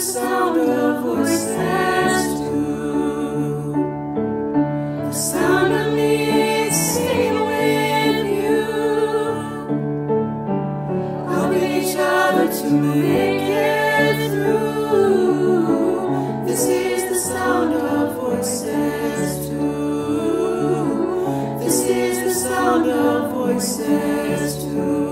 sound of voices too. The sound of me singing with you, helping each other to make it through. This is the sound of voices too. This is the sound of voices too.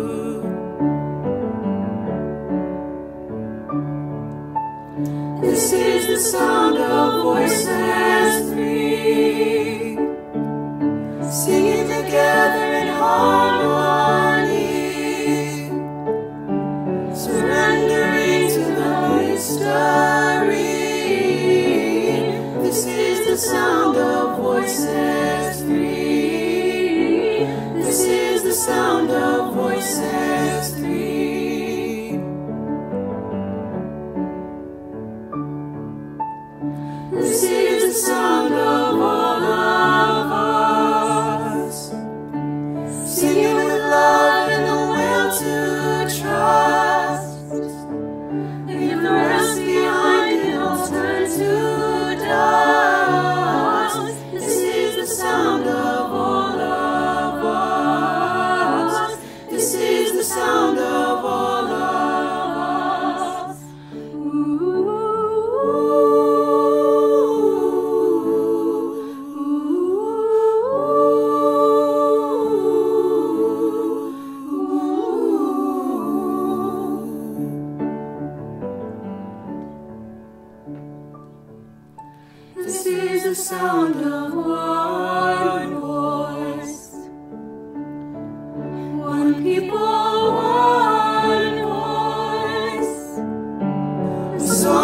This is the sound of voices three, singing together in harmony, surrendering to the mystery. This is the sound of voices three. This is the sound of voices three. This is the sound of all of us, singing with love and the will to trust. Leave the rest behind and all turn to dust. This is the sound of all of us. This is the sound of all of us. This is the sound of one voice, one people, one voice.